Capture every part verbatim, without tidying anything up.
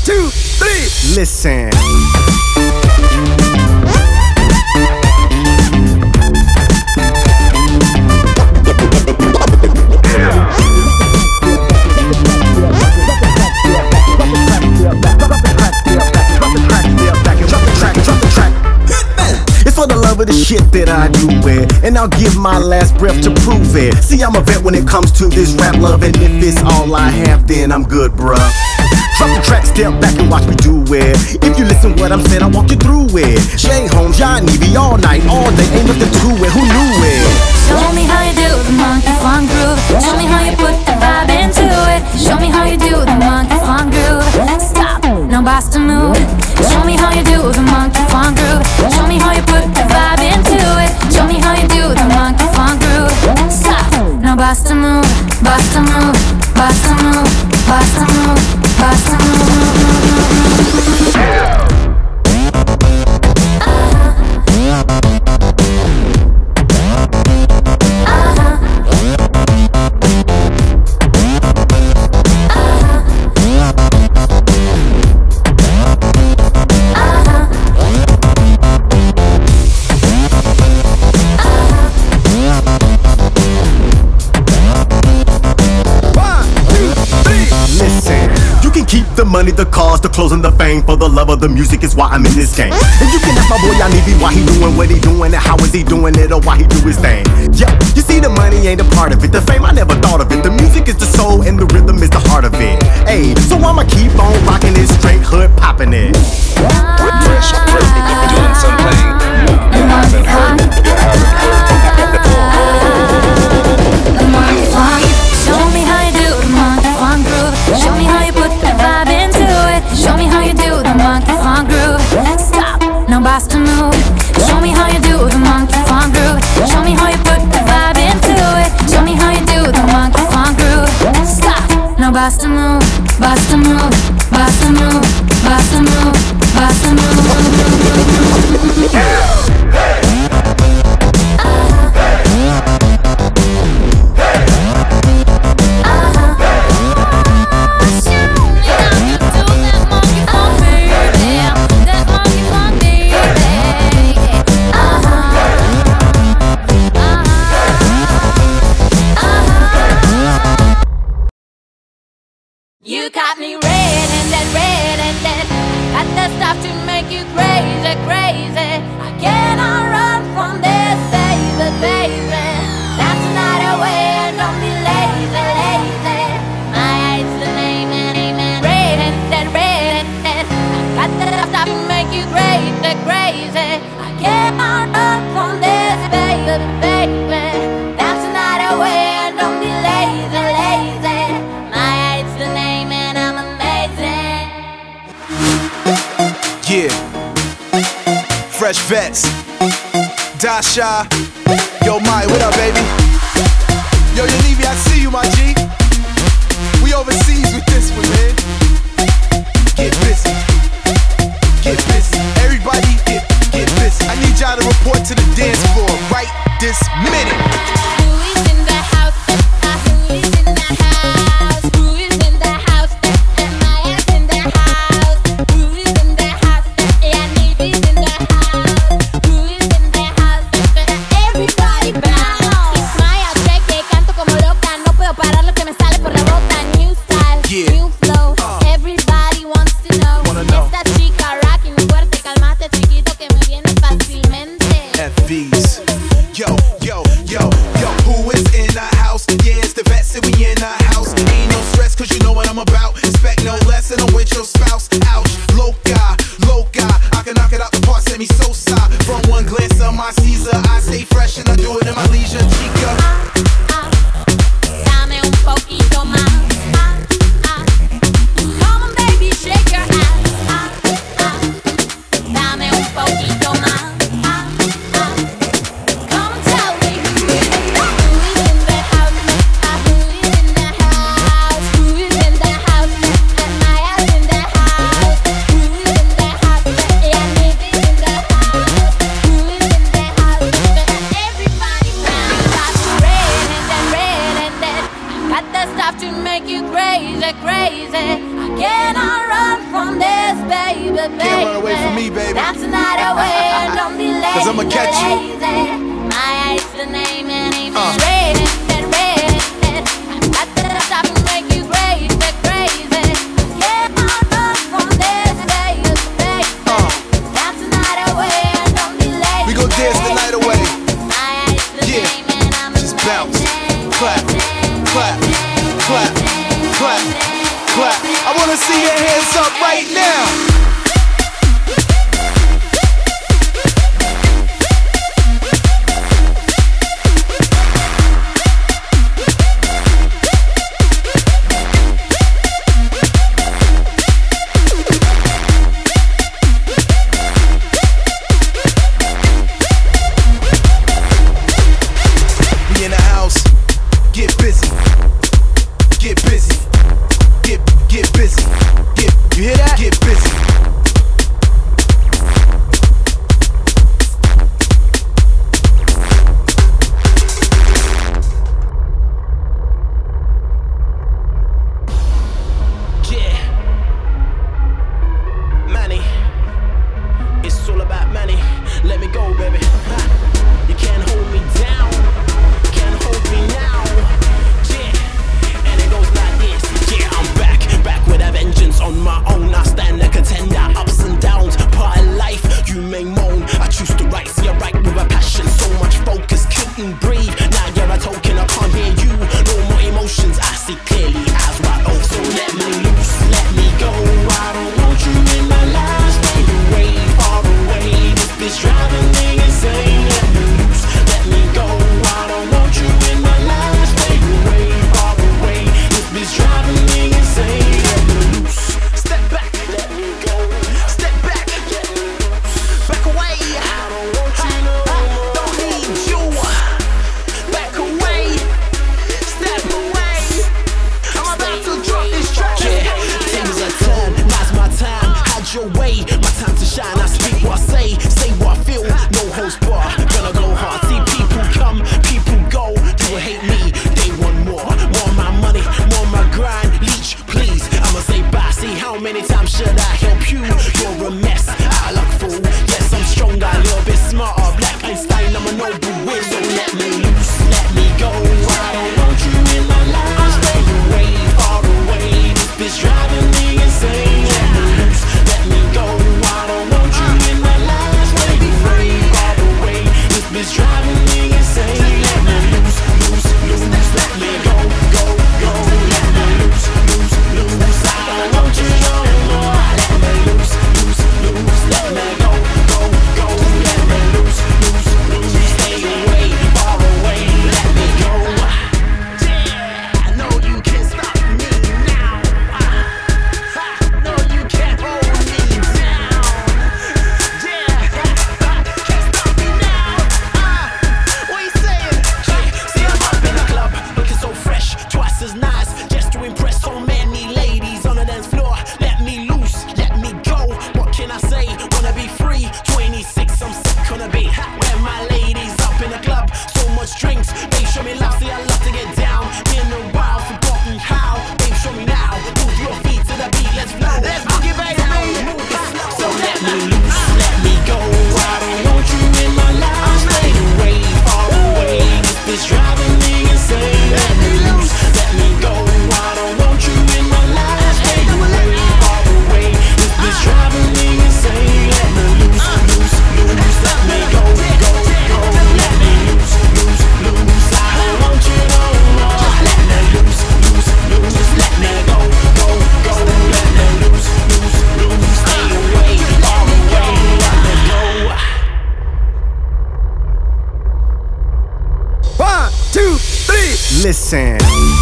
two, three, listen. For the love of the shit that I do it, and I'll give my last breath to prove it. See, I'm a vet when it comes to this rap love, and if it's all I have, then I'm good, bruh. Drop the track, step back and watch me do it. If you listen what I'm saying, I'll walk you through it. Shay Holmes, John Evie, all night, all day, ain't nothing to it. Who knew it? Show me how you do the monkey funk groove. Show me how you put the vibe into it. Show me how you do the monkey funk groove. Stop, no boss to move. Show me how you do the monkey funk groove. Show me how you put the vibe into it. Show me how you do the monkey funk groove. Stop, no boss to move, boss to move, boss to move, boss to move, boss to move. The money, the cars, the clothes, and the fame. For the love of the music is why I'm in this game. And you can ask my boy Yanivi why he doing what he doing, and how is he doing it, or why he do his thing. Yeah, you see the money ain't a part of it. The fame, I never thought of it. The music is the soul and the rhythm is the heart of it. Hey, so I'ma keep on rocking it, straight hood popping it. Fresh, fresh, doing something you haven't heard, you haven't heard before. The monkey funk. Show me how you do the monkey funk groove. Show me how you put the vibe into it. Show me how you do the monkey funk groove. Stop, no boss to move. Show me how you do the monkey funk groove. Show me how you put the vibe into it. Show me how you do the monkey funk groove. Stop, no boss to move, boss to move, boss to move, boss to move, boss to move. You got me red and then red and then got the stuff to make you crazy, crazy. I cannot run from this, baby, baby. That's not a way, and don't be lazy, lazy. My eyes the name and amen. Red and then red and then got the stuff to make you crazy, crazy. I cannot run from this, baby, baby. That's not a way, and don't be lazy, lazy. My eyes the name and I'm amazing. Yeah, Fresh Vets, Dasha, yo Mai, what up baby? Yo Yanivi, I see you my G. We overseas with this one, man. Get busy, get busy. Everybody get, get busy. I need y'all to report to the dance floor right this minute. Who is in the house? Who is in the house? Who is in the house? My ass in the house. Who is in the house? Yanivi's in the house. Who is in the house? Everybody bounce. It's my house, que canto como loca. No puedo parar lo que me sale por la boca. New style, Yeah. new flow. Everybody wants to know. Wanna know. Esta chica rocking fuerte, calmate chiquito que me viene fácilmente. F Vs. Yo, yo, yo, yo, who is in the house? Yeah, it's the vets that we in the house. Ain't no stress, cause you know what I'm about. Expect no less, and I'm with your spouse. Ouch, loca, loca. I can knock it out the park, send me so side. From one glance of my Caesar, I stay fresh and I do it in my leisure, chica. Dame un poquito más. Ah, ah. Come on, baby, shake your ass. Ah, ah. Dame un poquito más. Ah, ah. Come on, tell me who is in the house. Who is in the house? Who is in the house? My ass in the house. baby. Can't run away from me, baby. Dance the night away and don't be lazy. Cause I'ma catch you. My eyes the name and name Uh. is red and red. I got to stop and make you crazy, crazy. Can't run from this, baby, baby. Uh. Dance the night away and don't be lazy. We gon' dance the night away. My eyes the Yeah. name and I'm Just bounce. Clap, clap, clap, clap, clap. I wanna see your hands up right now. We in the house. Get busy. Get busy. Get get busy. Get you hear that? Get busy. Yeah, money. It's all about money. Let me go, baby. Ha. You can't hold me down. Can't hold me now. Yeah, and it goes like this. Yeah, I'm back, back with a vengeance on my own. I stand a contender, ups and downs, part of life. You may moan, I choose to write. See, I write with a passion, so much focus, couldn't breathe. Now you're a token, I can't hear you. No more emotions, I see clearly as wide open. So let me loose, let me go. I don't want you in my life. Stay away, far away. This bitch driving me insane. Let me loose, let me go. I don't want you in my life. Stay away, far away. This bitch driving me insane. Let me loose, step back, let me go. Step back, let me loose. Back away, I don't want you no more. Don't need you. Back away, step away. I'm about to drop this track. Yeah, things are turn, now's my time. Had your way, my time to shine. I speak what I say, say what I feel. No holds bar, gonna go hard. See people come, people go. Do hate me, they want more. More my money, more my grind. Leech, please, I'ma say bye. See how many times should I help you? You're a mess, I look fool. Yes, I'm stronger, a little bit smarter. Black Einstein, I'm a noble win. So let me loose, let me go. I don't want you in my life. Stay away, far away. This bitch driving me insane. Let me loose, let me go. I don't want you in my life. Stay away, far away. This bitch driving me insane. Let me loose, loose, loose. Let me go, go, go. Let me loose, loose, loose. I don't want you no more. Let me loose, loose, loose. Let me go, go, go. Let me loose, loose, loose. Stay away, far away. Let me go. Yeah, I know you can't stop me now. I know you can't hold me down. Yeah, can't stop me now. Ah, what you saying? See, I'm up in the club, looking so fresh, twice as nice, just to impress so many ladies on the dance floor. Let me loose, let me go. What can I say? Wanna be free. twenty-six, I'm sick on a beat. Where my ladies up in the club, so much drinks. They show me love, see I love to get down. Been a while, forgotten how. They show me now. Move your feet to the beat, let's flow. Let's boogie, baby. Move it slow. So let me loose, let me go. I don't want you in my life. Stay away, far away. This bitch driving me insane. Let me loose, let me go. I don't want you in my life. Stay away, far away. This bitch driving me insane. Let me loose, loose, loose. Let me go, go, go. Let me loose, loose, loose. I don't want you no more. Let me loose, loose, loose. Let me go, go, go. Let me loose, loose, loose. Stay away, far away. Let me go. One, two, three. Listen.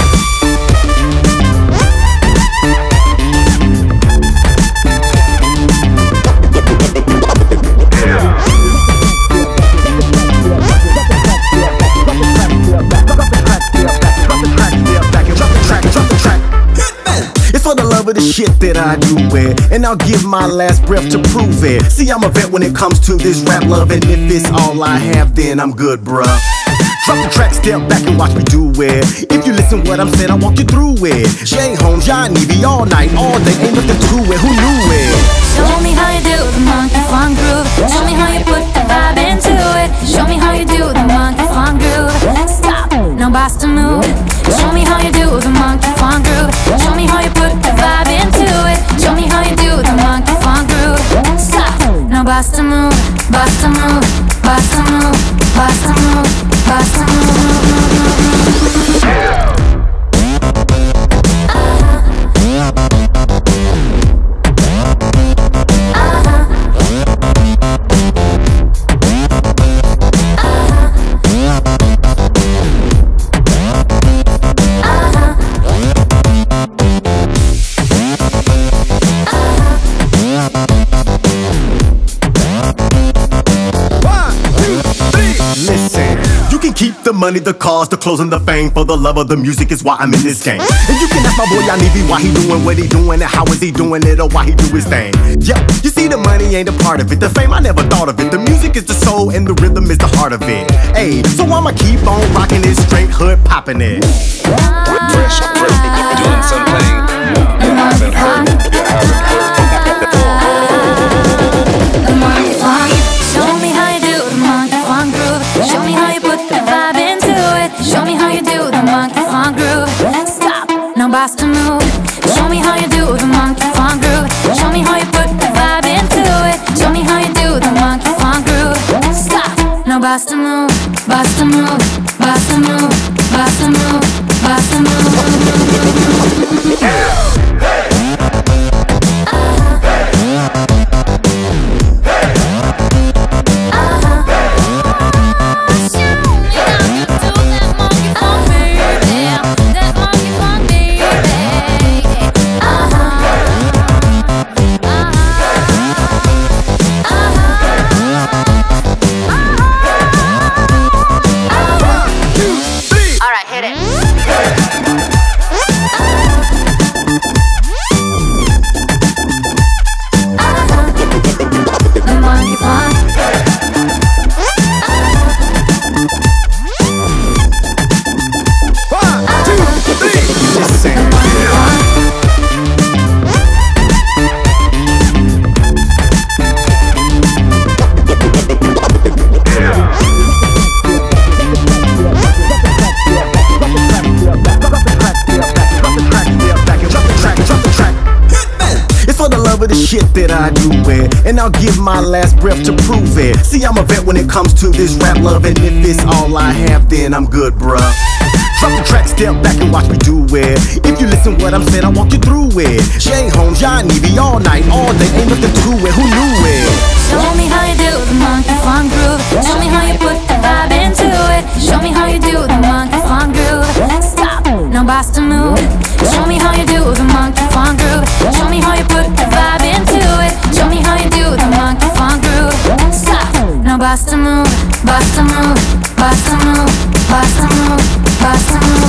It's for the love of the shit that I do it, and I'll give my last breath to prove it. See, I'm a vet when it comes to this rap love, and if it's all I have, then I'm good, bruh. Drop the track, step back and watch me do it. If you listen what I'm saying, I'll walk you through it. Jay Holmes, John Evie, all night, all day, ain't nothing to it. Who knew it? Show me how you bust a move, bust a move, bust a move, bust a move, bust a move. Keep the money, the cars, the clothes, and the fame. For the love of the music is why I'm in this game. And you can ask my boy Yanivi why he doing what he doing, and how is he doing it, or why he do his thing. Yep, you see the money ain't a part of it. The fame, I never thought of it. The music is the soul, and the rhythm is the heart of it. Hey, so I'ma keep on rocking it, straight hood popping it. Fresh, fresh, doing something you haven't heard, you haven't heard before. The monkey funk, show me how you do the monkey funk groove. Show me how you put the vibe into it. Show me how you do the monkey funk groove. Stop, now bust a move. Show me how you do the monkey funk groove. Show me how you put the vibe into it. Show me how you do the monkey funk groove. Stop, now bust a move, bust a move, bust a move, bust a move, bust a move. Shit that I do it, and I'll give my last breath to prove it. See, I'm a vet when it comes to this rap love, and if it's all I have, then I'm good, bruh. Drop the track, step back and watch me do it. If you listen what I'm saying, I'll walk you through it. Jay Holmes, Yanivi, all night, all day, ain't nothing to it. Who knew it? Show me how you do the monkey funk groove. Show me how you put the vibe into it. Show me how you do the monkey funk groove. Stop, now bust a move. Show me how you do the monkey funk groove. Show me how you put the vibe into it. Show me how you do the monkey funk groove. Stop, now bust a move, bust a move, bust a move, bust a move, bust a move.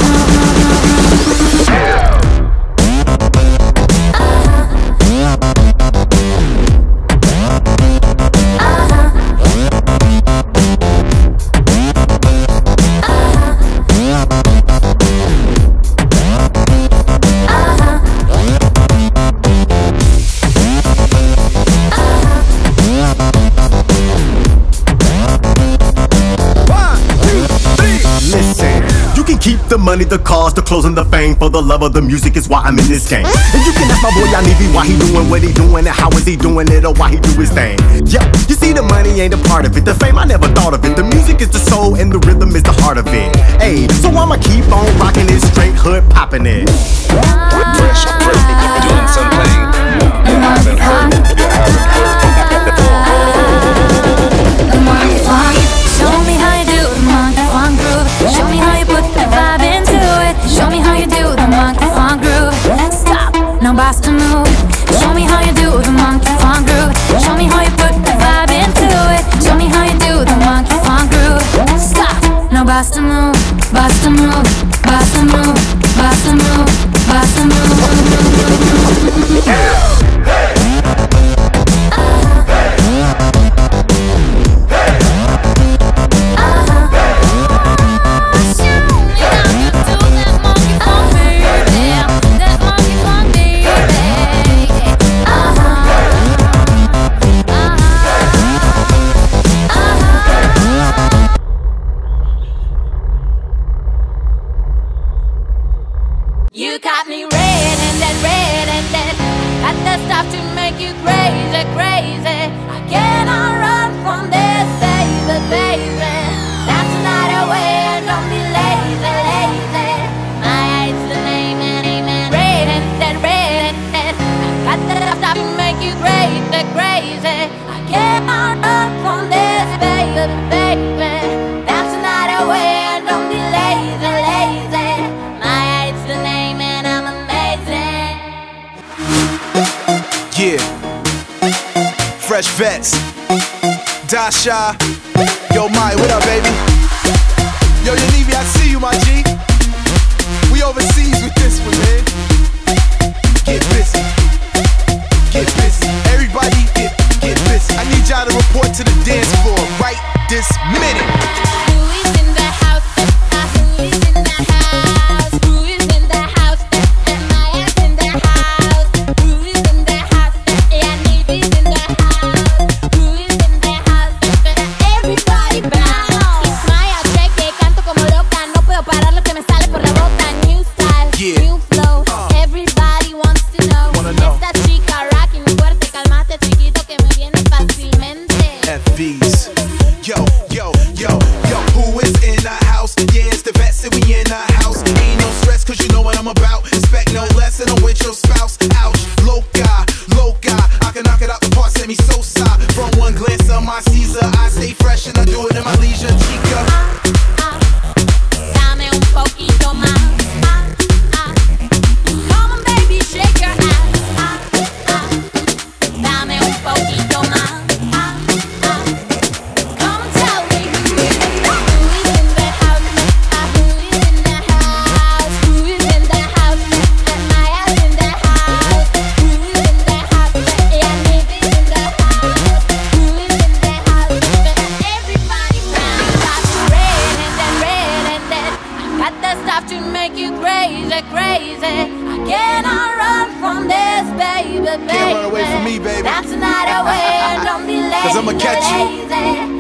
Keep the money, the cars, the clothes, and the fame. For the love of the music is why I'm in this game. And you can ask my boy Yanivi why he doing what he doing, and how is he doing it, or why he do his thing. Yep, you see the money ain't a part of it. The fame, I never thought of it. The music is the soul, and the rhythm is the heart of it. Hey, so I'ma keep on rocking it, straight hood popping it. Fresh, fresh, doing something you haven't heard, you haven't heard before. The monkey funk, show me how you do the monkey funk groove. Show me how you put the vibe into it. Show me how you do the monkey funk groove. Stop, now bust a move. Show me how you do the monkey funk groove. Show me how you put the vibe into it. Show me how you do the monkey funk groove. Stop, now bust a move, bust a move, bust a move, bust a move, bust a move. You got me red and then red and then got the stuff to make you crazy, crazy. I cannot the crazy. I cannot run from this, baby, baby. That's not a way, don't be lazy, lazy. My eight's the name and I'm amazing. Yeah. Fresh Vets. Dasha. Yo, Mai, what up, baby? Yo, Yanivi, I see you, my G. We overseas with this one, man. Get busy. Get busy. Everybody get, get busy. I need y'all to report to the dance floor right this minute. Who is in the house? Who is in the house? Who is in the house? My ass in the house. Who is in the house? Yanivi's in the house. Who is in the house? Everybody bounce. It's my check que canto como loca. No puedo parar lo que me sale por la boca. New style, Yeah. new flow. Uh. Everybody wants to know. Wanna know. Esta chica rocking fuerte, calmate chiquito que me viene fácilmente. F Vs. Yo, yo, yo, yo. Who is in the house? Yeah, it's the Vets that we in the house. Ain't no stress, cause you know what I'm about. Expect no less than I'm with your spouse. Ouch, loca, loca. I can knock it out the park, send me so side. From one glance of my Caesar, I stay fresh and I do it in my leisure, chica. Ah, dame un poquito más. Ah, ah. Come on, baby, shake your ass. Ah, ah. Dame un poquito más. Ah, ah. Come on, tell me who is in the who is in the house? Ah, who is in the house? Who is in the house? My ass in the house. Who is in the house? Yanivi's in the house. Who is in the house? Everybody round. Got you red and then red and then I got the stuff to make you crazy, crazy. I cannot run from this, baby, baby. Can't run away from me, baby. That's not a way, don't be lazy, 'Cause I'ma catch you. lazy.